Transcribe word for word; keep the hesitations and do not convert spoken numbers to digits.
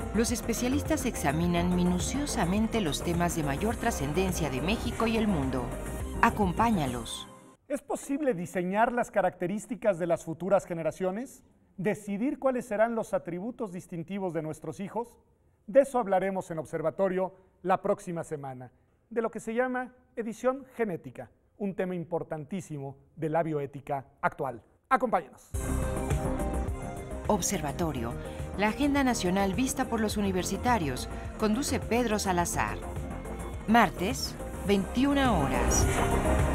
Los especialistas examinan minuciosamente los temas de mayor trascendencia de México y el mundo. Acompáñalos. ¿Es posible diseñar las características de las futuras generaciones? ¿Decidir cuáles serán los atributos distintivos de nuestros hijos? De eso hablaremos en Observatorio la próxima semana, de lo que se llama edición genética, un tema importantísimo de la bioética actual. Acompáñenos. Observatorio, la agenda nacional vista por los universitarios, conduce Pedro Salazar. Martes, veintiuna horas.